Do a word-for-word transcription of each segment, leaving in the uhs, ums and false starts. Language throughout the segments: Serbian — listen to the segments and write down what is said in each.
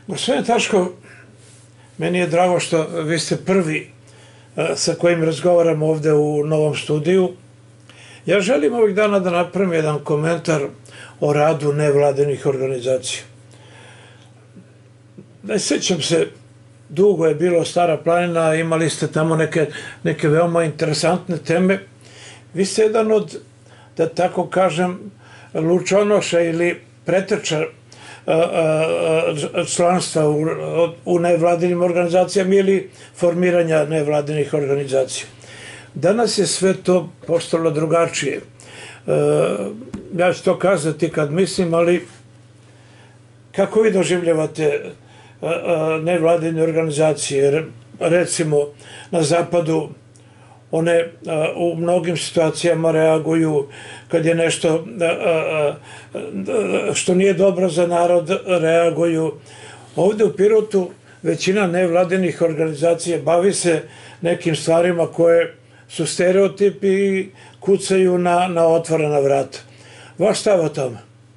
Gospodine Taško, meni je drago što vi ste prvi sa kojim razgovaram ovde u novom studiju. Ja želim ovih dana da napravim jedan komentar o radu nevladinih organizacija. Ne sećam se, dugo je bilo Stara planina, imali ste tamo neke, neke veoma interesantne teme. Vi ste jedan od, da tako kažem, lučonoša ili preteča članstva u, u nevladinim organizacijama ili formiranja nevladinih organizacija. Danas je sve to postalo drugačije. Ja ću to kazati kad mislim, ali kako vi doživljavate nevladine organizacije? Recimo, na zapadu one u mnogim situacijama reaguju kad je nešto što nije dobro za narod, reaguju. Ovde u Pirotu većina nevladinih organizacija bavi se nekim stvarima koje su stereotipi i kucaju na, na otvorena vrata. Vaš stav o tome?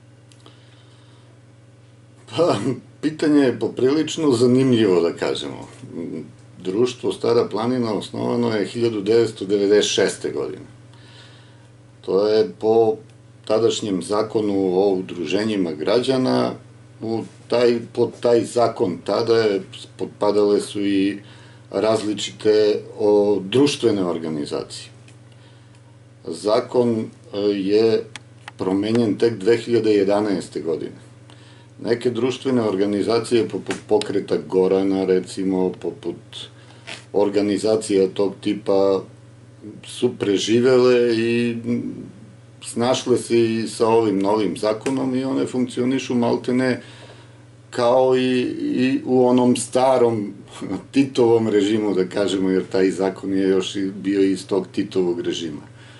Pa, pitanje je poprilično zanimljivo, da kažemo. Društvo Stara planina osnovano je hiljadu devetsto devedeset šeste. godine. To je po tadašnjem zakonu o udruženjima građana. U taj, pod taj zakon tada je, potpadale su i različite o, društvene organizacije. Zakon je promenjen tek dve hiljade jedanaeste. godine. Neke društvene organizacije poput Pokreta Gorana, recimo, poput organizacija tog tipa su preživele i snašle se i sa ovim novim zakonom i one funkcionišu maltene kao i, i u onom starom Titovom režimu, da kažemo, jer taj zakon je još bio iz tog Titovog režima.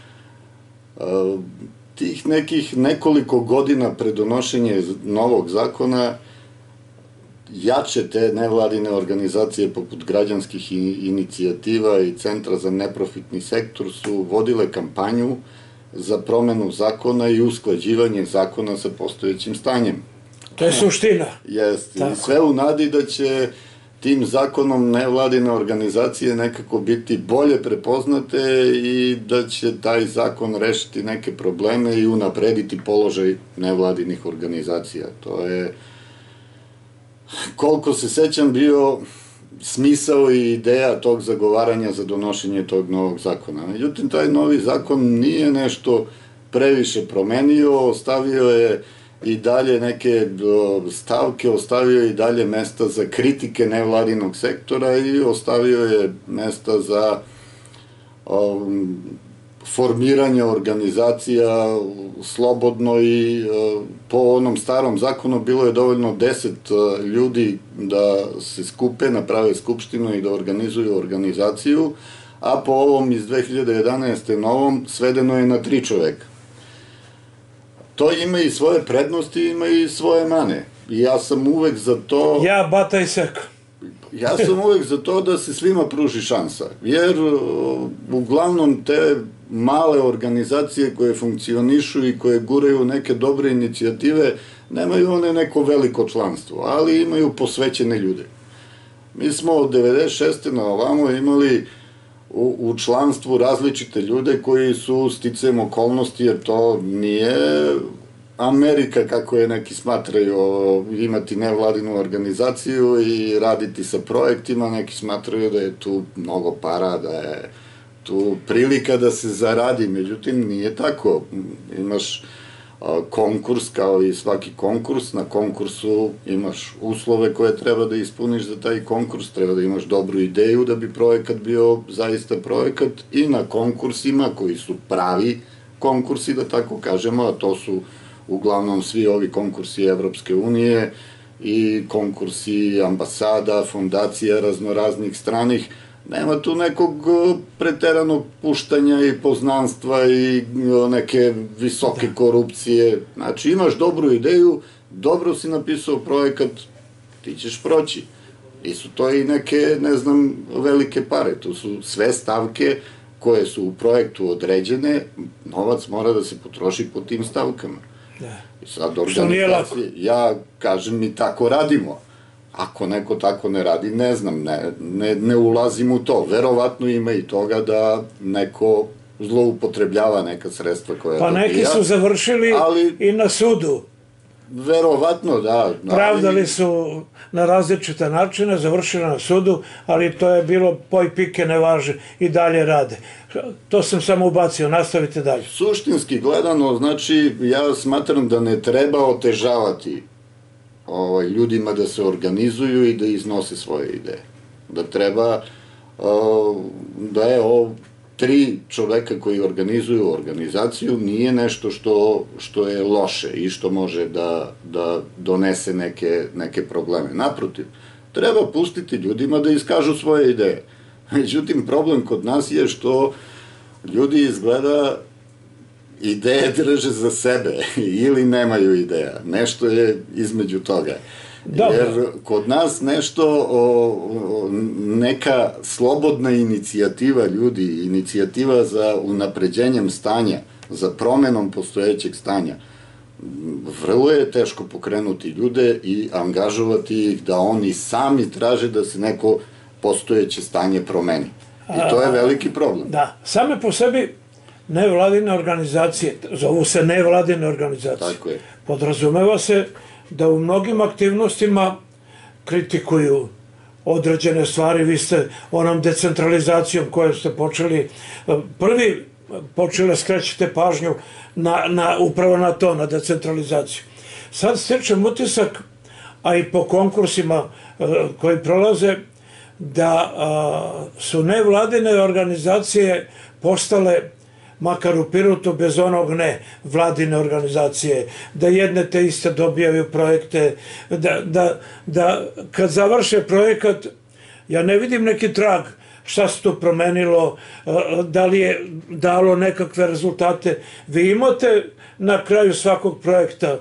Tih nekih nekoliko godina pre donošenja novog zakona jače te nevladine organizacije poput građanskih inicijativa i Centra za neprofitni sektor su vodile kampanju za promenu zakona i usklađivanje zakona sa postojećim stanjem. To je suština. Jeste. I sve u nadi da će tim zakonom nevladine organizacije nekako biti bolje prepoznate i da će taj zakon rešiti neke probleme i unaprediti položaj nevladinih organizacija. To je, koliko se sećam, bio smisao i ideja tog zagovaranja za donošenje tog novog zakona. Međutim, taj novi zakon nije nešto previše promenio, ostavio je i dalje neke stavke, ostavio je i dalje mesta za kritike nevladinog sektora i ostavio je mesta za um, formiranje organizacija slobodno i uh, po onom starom zakonu bilo je dovoljno deset uh, ljudi da se skupe, naprave skupštinu i da organizuju organizaciju, a po ovom iz dve hiljade jedanaeste. novom svedeno je na tri čoveka. To ima i svoje prednosti, ima i svoje mane. I ja sam uvek za to... Ja, bata i seka. Ja sam uvek za to da se svima pruži šansa. Jer uglavnom te male organizacije koje funkcionišu i koje guraju neke dobre inicijative, nemaju one neko veliko članstvo, ali imaju posvećene ljude. Mi smo od devedeset šeste. na ovamo imali U, u članstvu različite ljude koji su sticajem okolnosti, jer to nije Amerika, kako je neki smatraju, imati nevladinu organizaciju i raditi sa projektima, neki smatraju da je tu mnogo para, da je tu prilika da se zaradi, međutim nije tako. Imaš konkurs kao i svaki konkurs, na konkursu imaš uslove koje treba da ispuniš za taj konkurs, treba da imaš dobru ideju da bi projekat bio zaista projekat i na konkursima koji su pravi konkursi, da tako kažemo, a to su uglavnom svi ovi konkursi Evropske unije i konkursi ambasada, fondacija raznoraznih stranih. Nema tu nekog preteranog puštanja i poznanstva i neke visoke korupcije. Znači, imaš dobru ideju, dobro si napisao projekat, ti ćeš proći. I su to i neke, ne znam, velike pare. To su sve stavke koje su u projektu određene, novac mora da se potroši po tim stavkama. I sad organizacije, ja kažem, mi tako radimo. Ako neko tako ne radi, ne znam, ne, ne, ne ulazim u to. Verovatno ima i toga da neko zloupotrebljava neka sredstva koja pa dobija. Pa neki su završili ali, i na sudu. Verovatno, da. Pravdali su na različite načine, završili na sudu, ali to je bilo poj pike ne važe i dalje rade. To sam samo ubacio, nastavite dalje. Suštinski gledano, znači, ja smatram da ne treba otežavati ovaj, ljudima da se organizuju i da iznose svoje ideje. Da treba, uh, da je ovo tri čoveka koji organizuju organizaciju nije nešto što, što je loše i što može da, da donese neke, neke probleme. Naprotiv, treba pustiti ljudima da iskažu svoje ideje. Međutim, problem kod nas je što ljudi izgleda ideje drže za sebe ili nemaju ideja. Nešto je između toga. Jer kod nas nešto, neka slobodna inicijativa ljudi, inicijativa za unapređenjem stanja, za promenom postojećeg stanja, vrlo je teško pokrenuti ljude i angažovati ih da oni sami traže da se neko postojeće stanje promeni. I to je veliki problem. Da, same po sebi nevladine organizacije, zovu se nevladine organizacije. Tako je. Podrazumeva se da u mnogim aktivnostima kritikuju određene stvari. Vi ste onom decentralizacijom koju ste počeli, prvi počeli skrećete pažnju na, na, upravo na to, na decentralizaciju. Sad stječem utisak, a i po konkursima koji prolaze, da su nevladine organizacije postale, makar u Pirotu, bez onog ne, vladine organizacije, da jedne te iste dobijaju projekte, da, da, da kad završe projekat, ja ne vidim neki trag šta se to promenilo, da li je dalo nekakve rezultate. Vi imate na kraju svakog projekta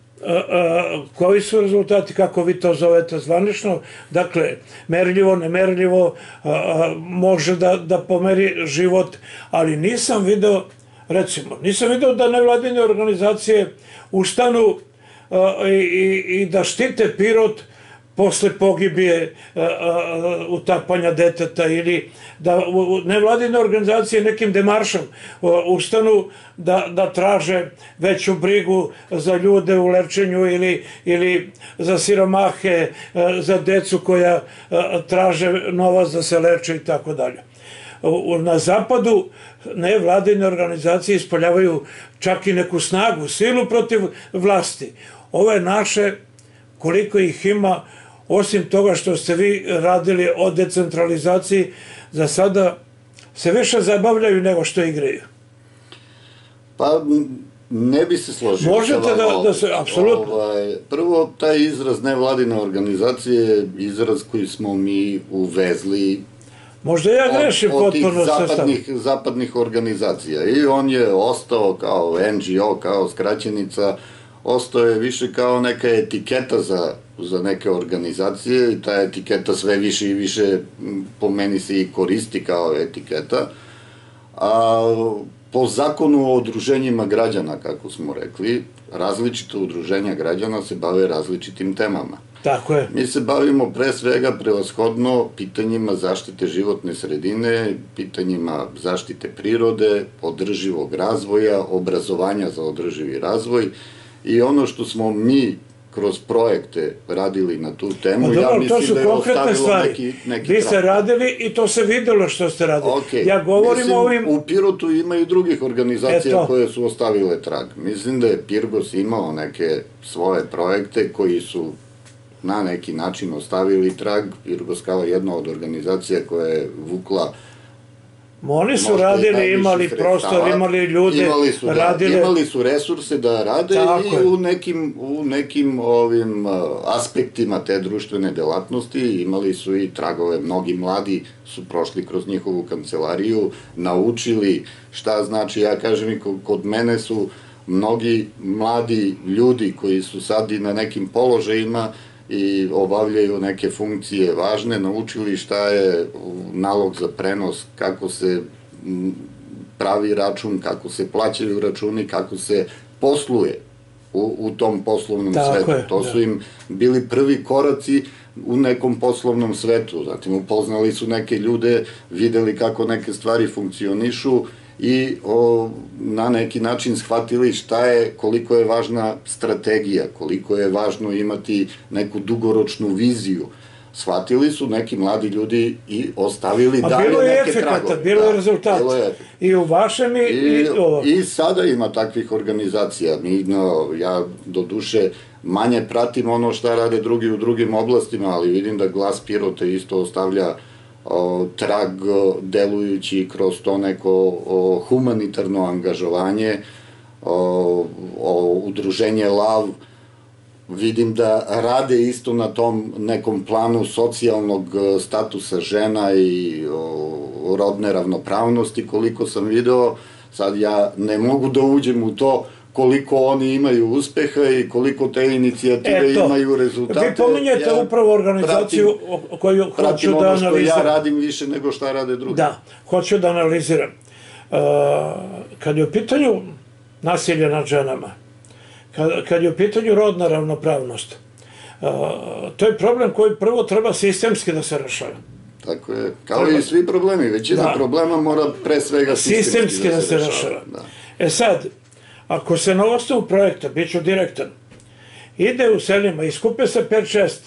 koji su rezultati, kako vi to zovete zvanično, dakle, merljivo, nemerljivo, može da, da pomeri život, ali nisam video, recimo, nisam video da nevladine organizacije ustanu i, i, i da štite Pirot posle pogibije utapanja deteta ili da nevladine organizacije nekim demaršom ustanu da, da traže veću brigu za ljude u lečenju ili, ili za siromahe, za decu koja traže novac da se leče i tako dalje. Na zapadu nevladine organizacije ispoljavaju čak i neku snagu, silu protiv vlasti. Ove naše, koliko ih ima, osim toga što ste vi radili o decentralizaciji, za sada se više zabavljaju nego što igraju. Pa, ne bi se složio. Možete da, da se, apsolutno. Ovaj, prvo, taj izraz nevladine organizacije je izraz koji smo mi uvezli možda ja grešim od, od tih potpuno zapadnih, zapadnih organizacija. I on je ostao kao en ge o, kao skraćenica, ostao je više kao neka etiketa za, za neke organizacije i ta etiketa sve više i više po meni se i koristi kao etiketa. A po zakonu o udruženjima građana, kako smo rekli, različite udruženja građana se bave različitim temama. Tako je. Mi se bavimo pre svega prevashodno pitanjima zaštite životne sredine, pitanjima zaštite prirode, održivog razvoja, obrazovanja za održivi razvoj i ono što smo mi kroz projekte radili na tu temu, ja mislim da je ostavilo neki trag. Vi ste radili i to se videlo što ste radili. Ja govorim o ovim... U Pirotu ima i drugih organizacija koje su ostavile trag. Mislim da je Pirgos imao neke svoje projekte koji su na neki način ostavili trag. Pirgos kao jedna od organizacija koja je vukla oni su radili, imali prostor, imali ljude, radili... Imali su resurse da rade i u nekim, u nekim ovim aspektima te društvene delatnosti imali su i tragove. Mnogi mladi su prošli kroz njihovu kancelariju, naučili šta znači, ja kažem i kod mene su mnogi mladi ljudi koji su sad i na nekim položajima i obavljaju neke funkcije važne, naučili šta je nalog za prenos, kako se pravi račun, kako se plaćaju računi, kako se posluje u, u tom poslovnom svetu. To su im bili prvi koraci u nekom poslovnom svetu. Zatim upoznali su neke ljude, videli kako neke stvari funkcionišu i o, na neki način shvatili šta je, koliko je važna strategija, koliko je važno imati neku dugoročnu viziju. Shvatili su neki mladi ljudi i ostavili dalje neke tragove. Bilo je rezultat. I u vašem i ovo. I sada ima takvih organizacija. Ja do duše manje pratim ono šta rade drugi u drugim oblastima, ali vidim da Glas Pirota isto ostavlja trag delujući kroz to neko humanitarno angažovanje, udruženje Lav. Vidim da rade isto na tom nekom planu socijalnog statusa žena i rodne ravnopravnosti, koliko sam video. Sad ja ne mogu da uđem u to koliko oni imaju uspeha i koliko te inicijative imaju rezultate. Vi pominjete upravo organizaciju koju hoću da analiziram. Pratim ono što ja radim više nego šta rade drugi. Da, hoću da analiziram. Kad je u pitanju nasilje nad ženama, kad je u pitanju rodna ravnopravnost, to je problem koji prvo treba sistemski da se rešava. Tako je, kao i svi problemi, većina problema mora pre svega sistemski da se rešava. E sad, ako se na osnovu projekta, bit ću direktan, ide u selima i skupe se pet šest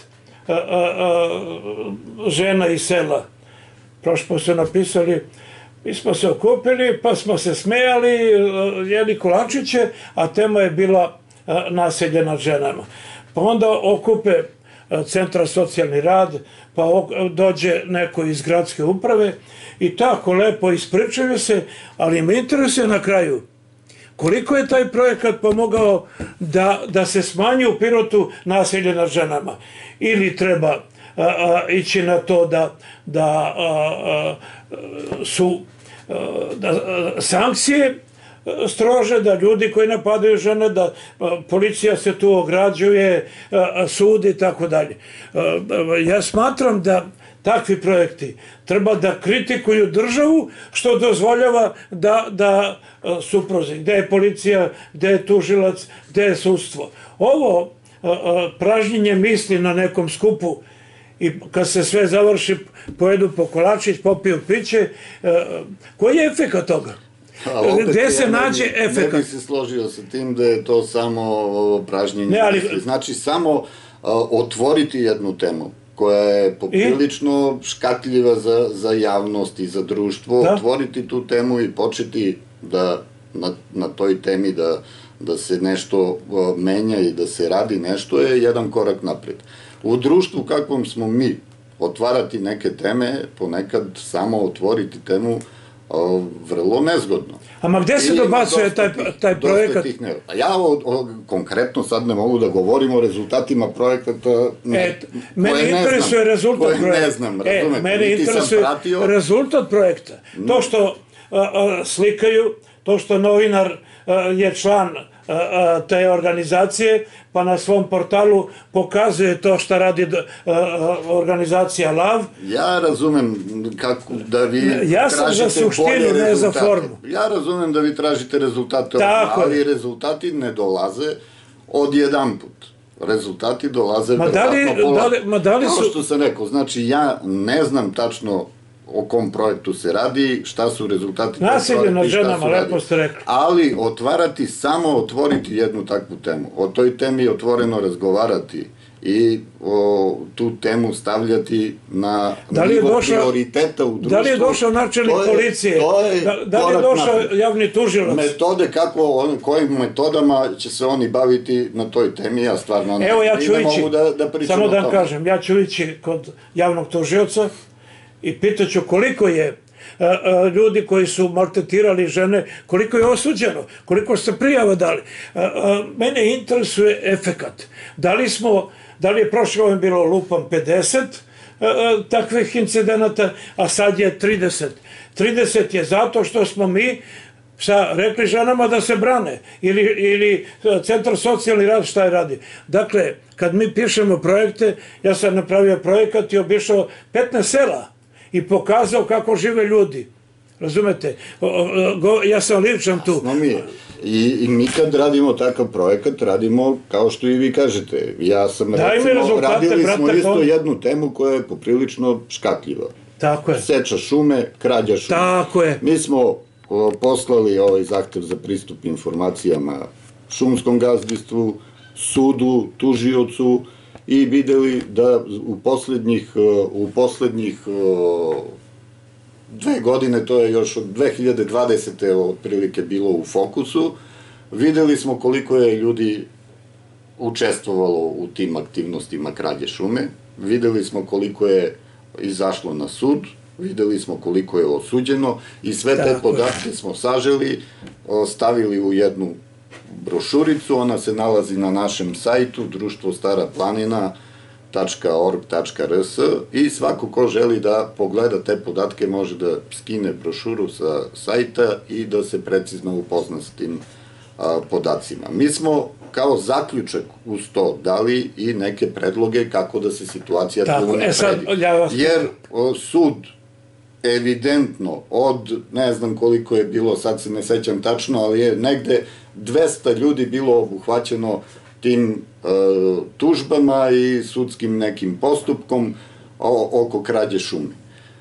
žena iz sela, prošlo su napisali, mi smo se okupili pa smo se smejali, jeli kolačiće, a tema je bila nasilje nad ženama. Pa onda okupe centra socijalni rad, pa dođe neko iz gradske uprave i tako lepo ispričaju se, ali me interesuje na kraju koliko je taj projekat pomogao da se smanji u Pirotu nasilje nad ženama. Ili treba ići na to da su sankcije strože, da ljudi koji napadaju žene, da policija se tu ograđuje, sudi i tako dalje. Ja smatram da takvi projekti treba da kritikuju državu, što dozvoljava da supruzi, gde je policija, gde je tužilac, gde je sudstvo. Ovo pražnjenje misli na nekom skupu i kad se sve završi, pojedu po kolačić, popiju piće, koji je efekat toga? Gde se nađe efekat? Ne bih se složio sa tim da je to samo pražnjenje misli. Znači, samo otvoriti jednu temu koja je poprilično škakljiva za javnost i za društvo, otvoriti tu temu i početi da na toj temi da se nešto menja i da se radi nešto je jedan korak napred. U društvu kakvom smo mi, otvarati neke teme, ponekad samo otvoriti temu, vrlo nezgodno. A ma gde se dobacuje taj projekat? Ja konkretno sad ne mogu da govorim o rezultatima projekata mene interesuje rezultat projekta. Mene interesuje rezultat projekta. To što slikaju, to što novinar je član te organizacije, pa na svom portalu pokazuje to što radi organizacija Lav. Ja razumem kako da vi ja sam za suštinu, ne za formu. Ja razumem da vi tražite rezultate, ali rezultati ne dolaze odjedan put. Rezultati dolaze verovatno polako. Kao što sam rekao, znači ja ne znam tačno o kom projektu se radi, šta su rezultati tog nasilje nad ženama, lepo ste rekli. Ali otvarati, samo otvoriti jednu takvu temu, o toj temi otvoreno razgovarati i tu temu stavljati na nivo prioriteta u društvu. Da li je došao načelnik policije? Da li je došao javni tužilac? Metode kako, kojim metodama će se oni baviti na toj temi, ja stvarno ne mogu da pričam o tome. Samo da vam kažem, ja ću ići kod javnog tužioca i pitaću koliko je ljudi koji su maltretirali žene, koliko je osuđeno, koliko ste prijava dali. Mene interesuje efekat. Da li smo, da li je prošle godine bilo lupam pedeset takvih incidenata, a sad je trideset. trideset je zato što smo mi rekli ženama da se brane, ili Centar socijalni rad šta je radi. Dakle, kad mi pišemo projekte, ja sam napravio projekat i obišao petnaest sela i pokazao kako žive ljudi. Razumete? Ja sam ličan tu. I mi kad radimo takav projekat, radimo kao što i vi kažete. Ja sam, recimo, radili smo isto jednu temu koja je poprilično škakljiva. Tako je. Seča šume, krađa šume. Tako je. Mi smo poslali ovaj zahtev za pristup informacijama šumskom gazdinstvu, sudu, tužiocu i videli da u poslednjih, u poslednjih dve godine, to je još od dve hiljade dvadesete otprilike bilo u fokusu, videli smo koliko je ljudi učestvovalo u tim aktivnostima krađe šume, videli smo koliko je izašlo na sud, videli smo koliko je osuđeno i sve te podatke smo saželi, stavili u jednu brošuricu, ona se nalazi na našem sajtu društvo stara planina tačka org tačka rs i svako ko želi da pogleda te podatke može da skine brošuru sa sajta i da se precizno upozna s tim podacima. Mi smo kao zaključak uz to dali i neke predloge kako da se situacija tu unapredi. Jer sud evidentno od, ne znam koliko je bilo, sad se ne sećam tačno, ali je negde dvesta ljudi bilo obuhvaćeno tim tužbama i sudskim nekim postupkom oko krađe šume.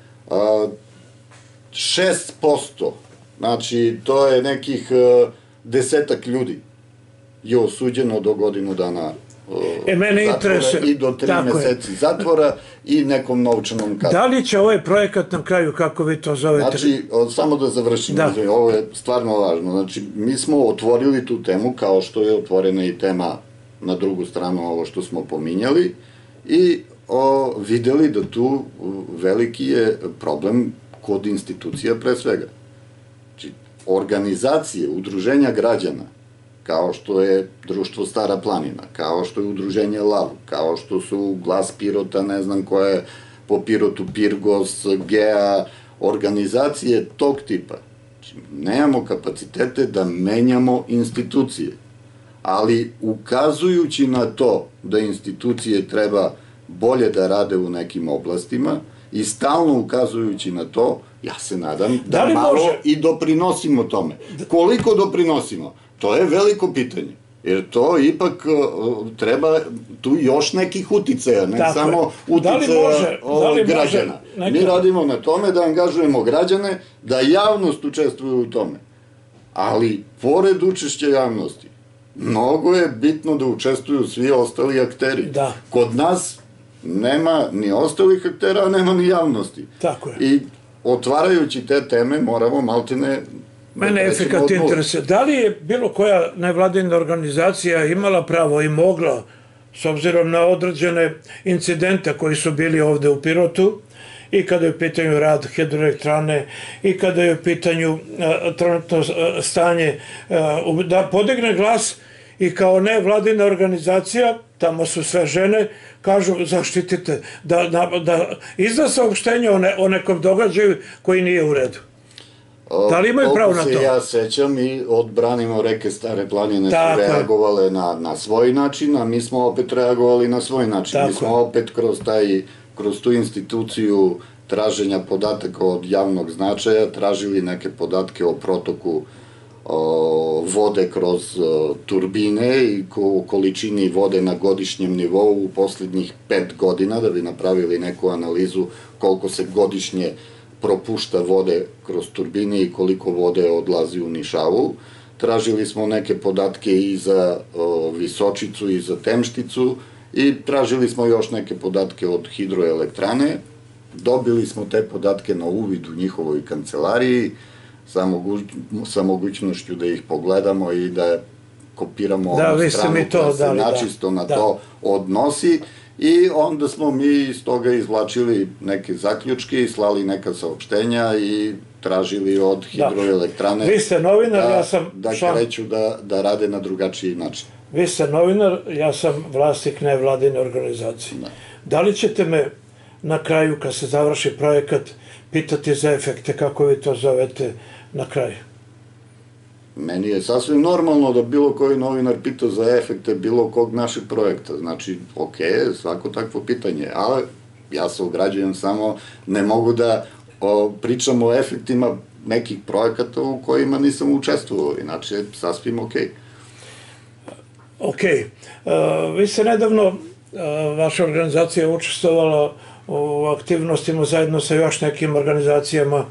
šest posto, znači to je nekih desetak ljudi je osuđeno do godinu dana zatvora i do tri meseci zatvora i nekom novčanom kaznom. Da li će ovaj projekat na kraju, kako vi to zovete? Znači, samo da završim, ovo je stvarno važno. Znači, mi smo otvorili tu temu kao što je otvorena i tema na drugu stranu, ovo što smo pominjali, i videli da tu veliki je problem kod institucija pre svega. Znači, organizacije, udruženja građana, kao što je društvo Stara planina, kao što je udruženje Lav, kao što su Glas Pirota, ne znam koja je po Pirotu Pirgos, Gea, organizacije tog tipa. Nemamo kapacitete da menjamo institucije, ali ukazujući na to da institucije treba bolje da rade u nekim oblastima i stalno ukazujući na to, ja se nadam da malo i doprinosimo tome. Koliko doprinosimo? To je veliko pitanje, jer to ipak treba tu još nekih uticaja, ne samo uticaja građana. Mi radimo na tome da angažujemo građane, da javnost učestvuje u tome, ali pored učešća javnosti, mnogo je bitno da učestvuju svi ostali akteri. Kod nas nema ni ostalih aktera, a nema ni javnosti. I otvarajući te teme moramo maltene... Mene efekat interesuje. Da li je bilo koja nevladina organizacija imala pravo i mogla, s obzirom na određene incidente koji su bili ovde u Pirotu, i kada je u pitanju rad hidroelektrane, i kada je u pitanju trenutno stanje, da podigne glas i kao nevladina organizacija, tamo su sve žene, kažu zaštitite, da izda saopštenje o nekom događaju koji nije u redu. Da li imaju pravo na to? Koliko se ja sećam i odbranimo reke Stare planine su reagovale na svoj način, a mi smo opet reagovali na svoj način. Mi smo opet kroz taj, kroz tu instituciju traženja podataka od javnog značaja tražili neke podatke o protoku vode kroz turbine i o količini vode na godišnjem nivou u poslednjih pet godina, da bi napravili neku analizu koliko se godišnje propušta vode kroz turbine i koliko vode odlazi u Nišavu. Tražili smo neke podatke i za Visočicu i za Temšticu i tražili smo još neke podatke od hidroelektrane. Dobili smo te podatke na uvid u njihovoj kancelariji sa mogućnošću da ih pogledamo i da kopiramo onu stranu koja se načisto na to odnosi. I onda smo mi iz toga izvlačili neke zaključke i slali neka saopštenja i tražili od hidroelektrane da kreću da rade na drugačiji način. Vi ste novinar, ja sam vlasnik nevladine organizacije. Da li ćete me na kraju, kad se završi projekat, pitati za efekte, kako vi to zovete, na kraju? Meni je sasvim normalno da bilo koji novinar pita za efekte bilo kog našeg projekta. Znači, ok, svako takvo pitanje, ali ja se ograđujem samo, ne mogu da pričam o efektima nekih projekata u kojima nisam učestvovao, inače sasvim okej. Okej. Vi ste nedavno, vaša organizacija je učestvovala u aktivnostima zajedno sa još nekim organizacijama.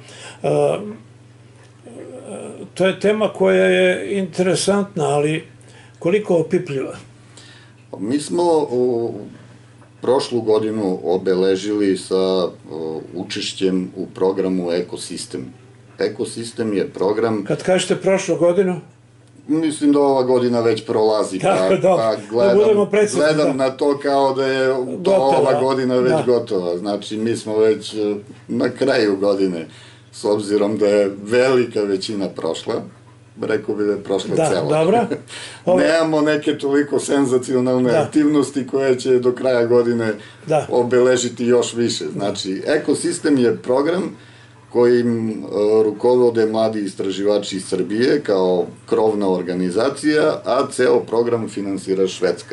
To je tema koja je interesantna, ali koliko opipljiva? Mi smo u prošlu godinu obeležili sa učešćem u programu Ekosistem. Ekosistem je program... Kad kažete prošlu godinu? Mislim da ova godina već prolazi, pa gledam na to kao da je ova godina već gotova. Znači, mi smo već na kraju godine, s obzirom da je velika većina prošla. Rekao bi da je prošla cela. Da, dobro. Nemamo neke toliko senzacionalne aktivnosti koje će do kraja godine obeležiti još više. Znači, Ekosistem je program kojim rukovode mladi istraživači iz Srbije kao krovna organizacija, a ceo program finansira Švedska.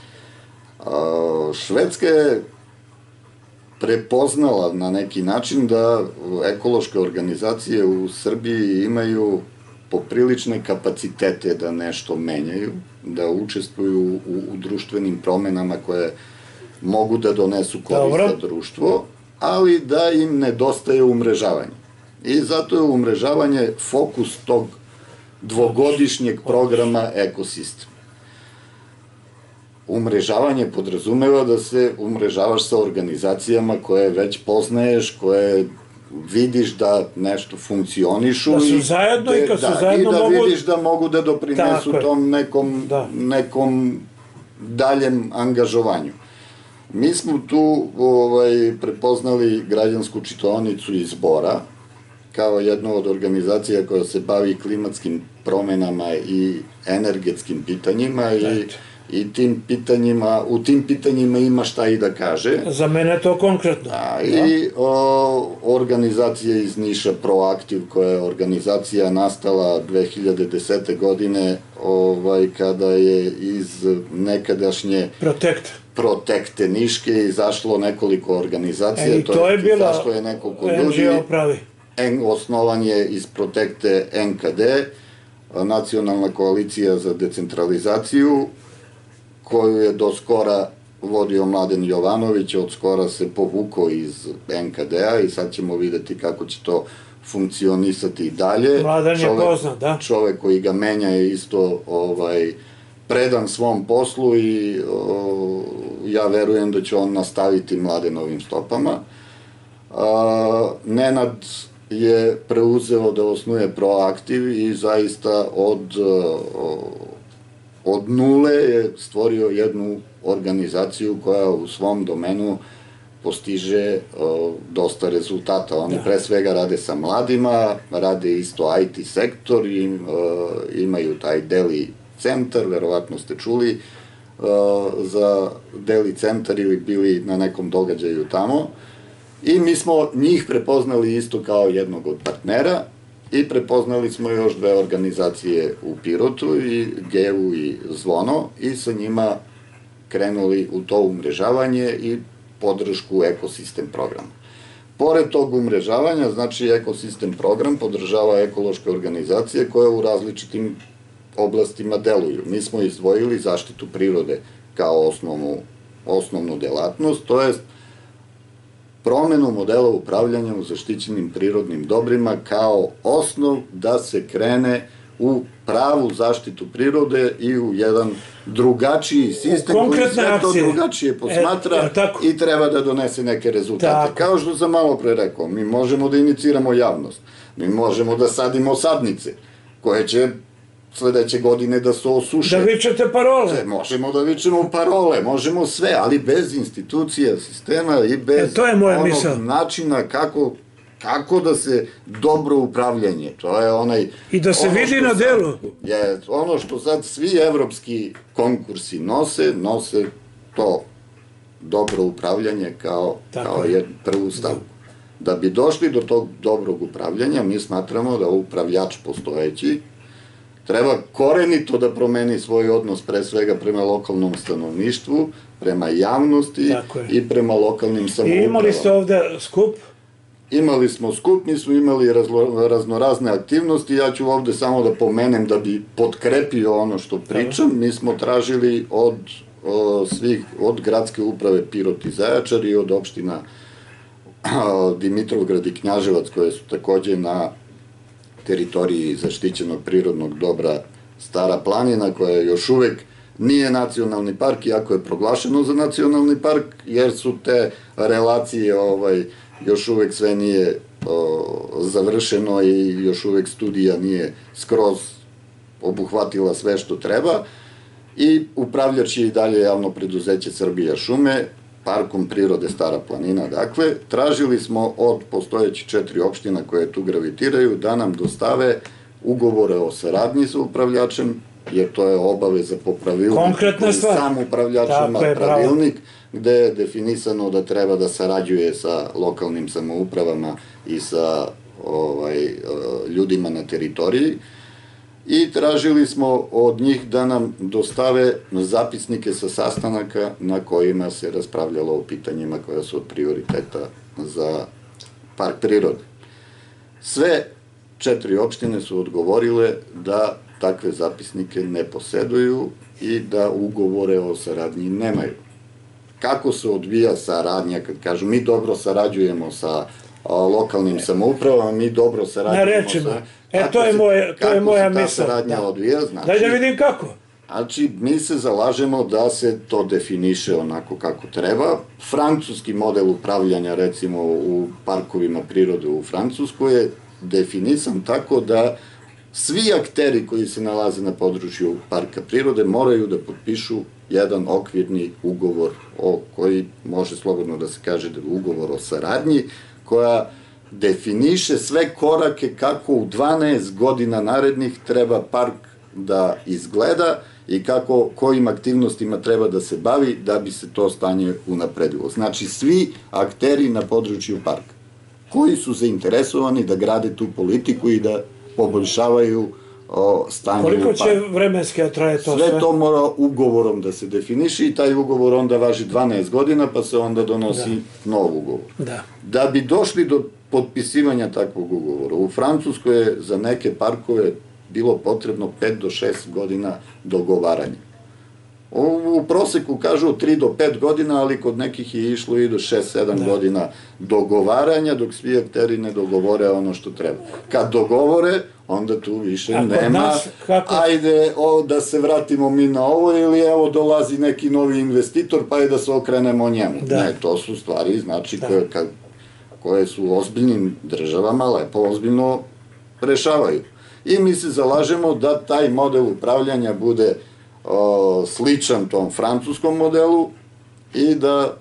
Švedska je prepoznala na neki način da ekološke organizacije u Srbiji imaju poprilične kapacitete da nešto menjaju, da učestvuju u društvenim promenama koje mogu da donesu korist za društvo, ali da im nedostaje umrežavanje. I zato je umrežavanje fokus tog dvogodišnjeg programa Ekosistem. Umrežavanje podrazumeva da se umrežavaš sa organizacijama koje već poznaješ, koje vidiš da nešto funkcionišu da su zajedno i kad su zajedno mogu... i da vidiš da mogu da doprinesu tom nekom daljem angažovanju. Mi smo tu prepoznali građansku čitaonicu iz Bora kao jednu od organizacija koja se bavi klimatskim promenama i energetskim pitanjima i tim pitanjima, u tim pitanjima ima šta i da kaže. Za mene je to konkretno. I organizacija iz Niša Proaktiv, koja je organizacija nastala dve hiljade desete. godine kada je iz nekadašnje Protekt. Protekte Niške izašlo nekoliko organizacija. I to je bila en dži o pravi. Osnovan je iz Protekte en ka de, Nacionalna koalicija za decentralizaciju, koju je do skora vodio Mladen Jovanović, od skora se povukao iz en ka de-a i sad ćemo videti kako će to funkcionisati i dalje. Mladen je poznat, da. Čovek koji ga menja je isto predan svom poslu i ja verujem da će on nastaviti Mladenovim stopama. Nenad je preuzeo da osnuje Proaktiv i zaista od od nule je stvorio jednu organizaciju koja u svom domenu postiže dosta rezultata. Oni pre svega rade sa mladima, rade isto i te sektor, imaju taj Deli centar, verovatno ste čuli za Deli centar ili bili na nekom događaju tamo. I mi smo njih prepoznali isto kao jednog od partnera i prepoznali smo još dve organizacije u Pirotu, i Gevu i Zvono, i sa njima krenuli u to umrežavanje i podršku Ekosistem programa. Pored tog umrežavanja, znači Ekosistem program podržava ekološke organizacije koje u različitim oblastima deluju. Mi smo izdvojili zaštitu prirode kao osnovnu delatnost, to je promenu modela upravljanja u zaštićenim prirodnim dobrima kao osnov da se krene u pravu zaštitu prirode i u jedan drugačiji sistem koji sve to drugačije posmatra i treba da donese neke rezultate. Kao što sam malo pre rekao, mi možemo da iniciramo javnost, mi možemo da sadimo sadnice koje će sledeće godine da se osuše. Da vičete parole. Možemo da vičemo parole, možemo sve, ali bez institucija, sistema i bez onog načina kako da se dobro upravljanje. To je onaj... I da se vidi na delu. Ono što sad svi evropski konkursi nose, nose to dobro upravljanje kao prvu stavku. Da bi došli do tog dobrog upravljanja, mi smatramo da upravljač postojeći treba korenito da promeni svoj odnos pre svega prema lokalnom stanovništvu, prema javnosti i prema lokalnim samoupravama. I imali ste ovde skup imali smo skup, mi smo imali raznorazne aktivnosti, ja ću ovde samo da pomenem da bi potkrepio ono što pričam, mi smo tražili od svih, od gradske uprave Pirot i Zaječar i od opština Dimitrovgrad i Knjaževac, koje su takođe na teritoriji zaštićenog prirodnog dobra Stara planina, koja još uvek nije nacionalni park, iako je proglašeno za nacionalni park, jer su te relacije, još uvek sve nije završeno i još uvek studija nije skroz obuhvatila sve što treba, i upravljač je i dalje javno preduzeće Srbija šume, Parkom prirode Stara planina. Dakle, tražili smo od postojeći četiri opština koje tu gravitiraju da nam dostave ugovore o saradnji sa upravljačem, jer to je obaveza po pravilniku. Konkretna stvar. Sam upravljač ima pravilnik gde je definisano da treba da sarađuje sa lokalnim samoupravama i sa ljudima na teritoriji. I tražili smo od njih da nam dostave zapisnike sa sastanaka na kojima se raspravljalo o pitanjima koja su od prioriteta za park prirode. Sve četiri opštine su odgovorile da takve zapisnike ne poseduju i da ugovore o saradnji nemaju. Kako se odvija saradnja, kad kažu mi dobro sarađujemo sa lokalnim samoupravama, mi dobro sarađujemo sa... E, to je moja misla. Kako se ta saradnja odvija, znači... Daj da vidim kako. Znači, mi se zalažemo da se to definiše onako kako treba. Francuski model upravljanja, recimo, u parkovima prirode u Francuskoj je definisan tako da svi akteri koji se nalaze na području parka prirode moraju da potpišu jedan okvirni ugovor koji može slobodno da se kaže da je ugovor o saradnji, koja definiše sve korake kako u dvanaest godina narednih treba park da izgleda i kako, kojim aktivnostima treba da se bavi da bi se to stanje unapredilo. Znači, svi akteri na području parka koji su zainteresovani da grade tu politiku i da poboljšavaju stanje u parku. Koliko će vremenski traje to sve? Sve to mora ugovorom da se definiši i taj ugovor onda važi dvanaest godina, pa se onda donosi nov ugovor. Da bi došli do potpisivanja takvog ugovora, u Francuskoj je za neke parkove bilo potrebno pet do šest godina dogovaranja. U proseku kažu tri do pet godina, ali kod nekih je išlo i do šest sedam godina dogovaranja, dok svi akteri ne dogovore ono što treba. Kad dogovore, onda tu više nema, ajde da se vratimo mi na ovo, ili evo dolazi neki novi investitor, pa je da se okrenemo njemu. Ne, to su stvari, znači, koje su ozbiljnim državama lepo ozbiljno rešavaju. I mi se zalažemo da taj model upravljanja bude sličan tom francuskom modelu i da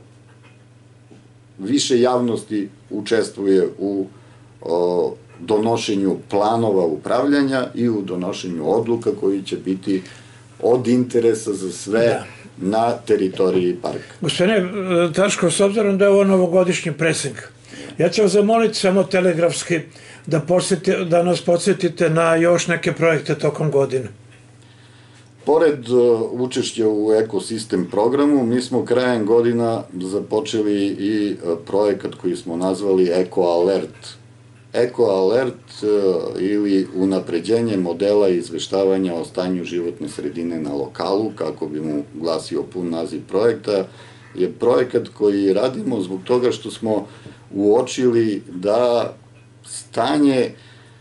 više javnosti učestvuje u donošenju planova upravljanja i u donošenju odluka koji će biti od interesa za sve na teritoriji parka. Gospodine Taško, s obzirom da je ovo novogodišnji presing, ja ću vas zamoliti samo telegrafski da nas podsjetite na još neke projekte tokom godine. Pored učešća u ekosistem programu, mi smo krajem godina započeli i projekat koji smo nazvali Eko Alert. Eko Alert ili unapređenje modela izveštavanja o stanju životne sredine na lokalu, kako bi mu glasio pun naziv projekta, je projekat koji radimo zbog toga što smo uočili da stanje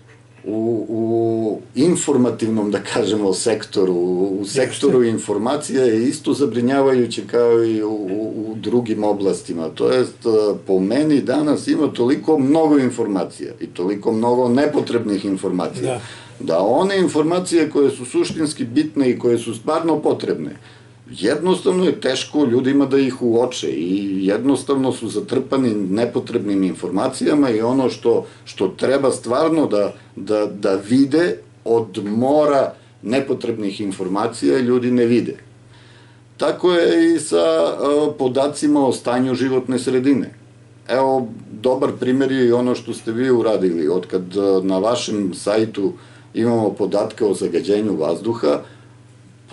u informativnom, da kažemo, sektoru, u sektoru informacija je isto zabrinjavajuće kao i u drugim oblastima. To jest, po meni danas ima toliko mnogo informacija i toliko mnogo nepotrebnih informacija, da one informacije koje su suštinski bitne i koje su stvarno potrebne, jednostavno je teško ljudima da ih uoče i jednostavno su zatrpani nepotrebnim informacijama i ono što treba stvarno da vide od mora nepotrebnih informacija ljudi ne vide. Tako je i sa podacima o stanju životne sredine. Evo, dobar primjer je i ono što ste vi uradili. Otkad na vašem sajtu imamo podatke o zagađenju vazduha,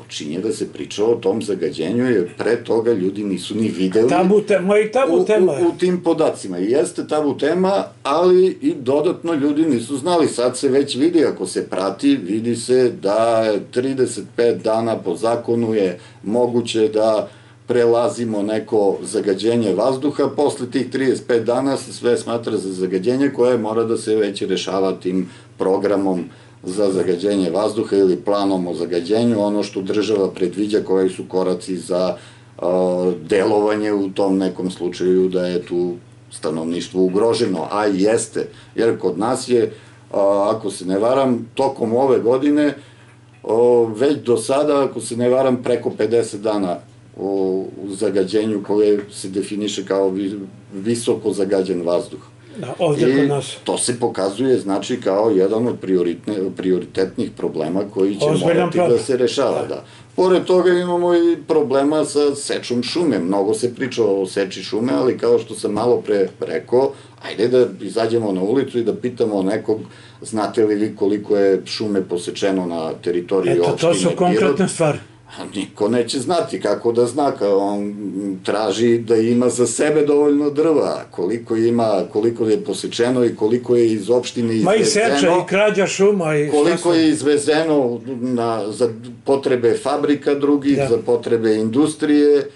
počinje da se priča o tom zagađenju, jer pre toga ljudi nisu ni videli tabu tema i tabu tema u, u, u tim podacima. I jeste tabu tema, ali i dodatno ljudi nisu znali. Sad se već vidi, ako se prati, vidi se da trideset pet dana po zakonu je moguće da prelazimo neko zagađenje vazduha, posle tih trideset pet dana se sve smatra za zagađenje koje mora da se već rešava tim programom za zagađenje vazduha ili planom o zagađenju, ono što država predviđa koji su koraci za uh, delovanje u tom nekom slučaju da je tu stanovništvo ugroženo, a i jeste, jer kod nas je, uh, ako se ne varam, tokom ove godine, uh, već do sada, ako se ne varam, preko pedeset dana u zagađenju koje se definiše kao visoko zagađen vazduh. Da, ovdje kod nas. I to se pokazuje, znači, kao jedan od prioritetnih problema koji će morati da se rešava, da. Pored toga imamo i problema sa sečom šume. Mnogo se priča o seči šume, ali kao što sam malo pre rekao, ajde da izađemo na ulicu i da pitamo nekog, znate li vi koliko je šume posečeno na teritoriji opštine Pirot? Eto, to su konkretne stvari. Niko neće znati kako da zna, kao on traži da ima za sebe dovoljno drva, koliko ima, koliko je posečeno i koliko je iz opštine izvezeno. Ma i seča, i krađa šuma. I koliko je izvezeno za potrebe fabrika drugih, za potrebe industrije,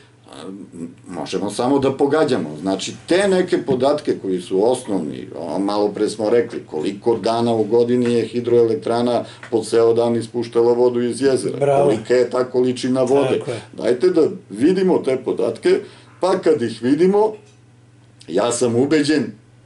možemo samo da pogađamo. Znači, te neke podatke koji su osnovni, malo pre smo rekli, koliko dana u godini je hidroelektrana po ceo dan ispuštala vodu iz jezera, kolika je ta količina vode. Dajte da vidimo te podatke, pa kad ih vidimo, ja sam ubeđen,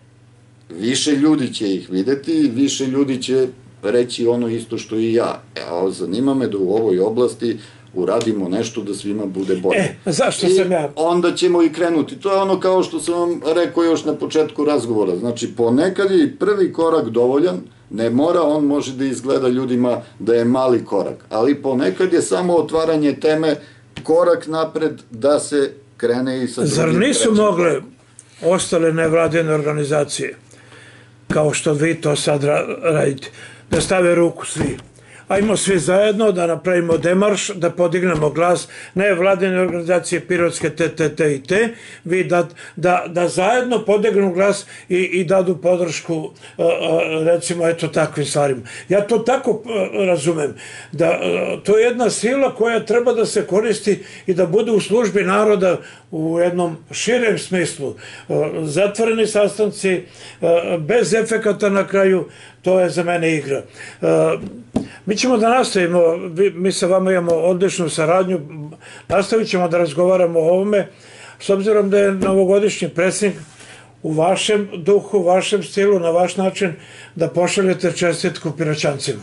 više ljudi će ih videti i više ljudi će reći ono isto što i ja. Evo, zanima me da u ovoj oblasti uradimo nešto da svima bude bolje. E, zašto sam ja? I onda ćemo i krenuti. To je ono kao što sam vam rekao još na početku razgovora. Znači, ponekad je i prvi korak dovoljan, ne mora, on može da izgleda ljudima da je mali korak, ali ponekad je samo otvaranje teme korak napred da se krene i sa drugim. Zar nisu mogle ostale nevladine organizacije, kao što vi to sad radite, da stave ruku svi? Ajmo svi zajedno da napravimo demarš, da podignemo glas nevladine organizacije Pirotske te, te, te i te, vi da zajedno podignu glas i dadu podršku, recimo, eto takvim stvarima. Ja to tako razumem, da to je jedna sila koja treba da se koristi i da bude u službi naroda u jednom širem smislu. Zatvoreni sastanci, bez efekata na kraju, to je za mene igra. Mi ćemo da nastavimo, mi sa vama imamo odličnu saradnju, nastavit ćemo da razgovaramo o ovome, s obzirom da je novogodišnji predsjednik u vašem duhu, u vašem stilu, na vaš način, da pošaljete čestitku Piroćancima.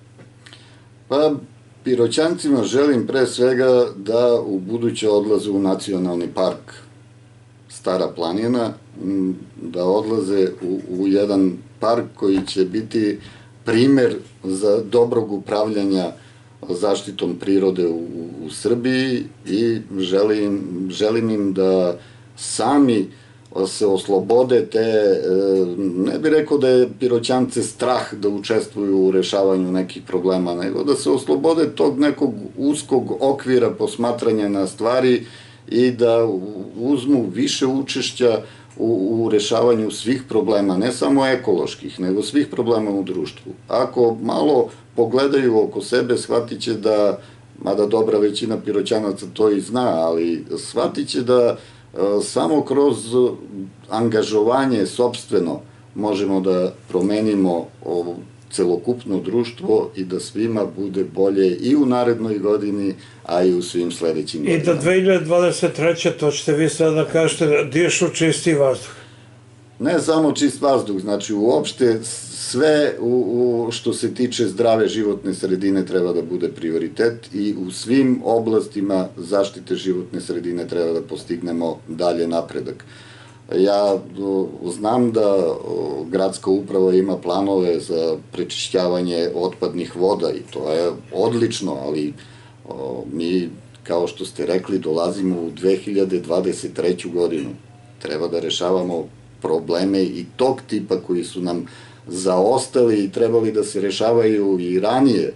Pa, Piroćancima želim pre svega da u buduće odlaze u nacionalni park Stara planina, da odlaze u jedan park koji će biti primer za dobrog upravljanja zaštitom prirode u Srbiji i želim im da sami se oslobode te, ne bih rekao da je Piroćance strah da učestvuju u rešavanju nekih problema, nego da se oslobode tog nekog uskog okvira posmatranja na stvari i da uzmu više učešća u rešavanju svih problema, ne samo ekoloških, nego svih problema u društvu. Ako malo pogledaju oko sebe, shvatit će da, mada dobra većina Piroćanaca to i zna, ali shvatit će da samo kroz angažovanje sopstveno možemo da promenimo celokupno društvo i da svima bude bolje i u narednoj godini, a i u svim sledećim godinama. I da dve hiljade dvadeset treće. to ćete vi sada kažete, dišu čisti vazduh. Ne samo čist vazduh, znači uopšte sve što se tiče zdrave životne sredine treba da bude prioritet i u svim oblastima zaštite životne sredine treba da postignemo dalje napredak. Ja znam da gradska uprava ima planove za prečišćavanje otpadnih voda i to je odlično, ali mi, kao što ste rekli, dolazimo u dve hiljade dvadeset treću. godinu. Treba da rešavamo probleme i tog tipa koji su nam zaostali i trebali da se rešavaju i ranije,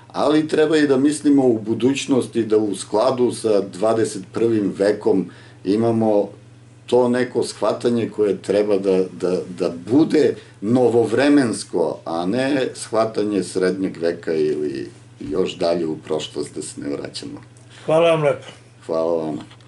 ali treba i da mislimo u budućnosti da u skladu sa dvadeset prvim vekom imamo to neko shvatanje koje treba da, da, da bude novovremensko, a ne shvatanje srednjeg veka ili još dalje u prošlost da se ne vraćamo. Hvala vam lepo. Hvala vam.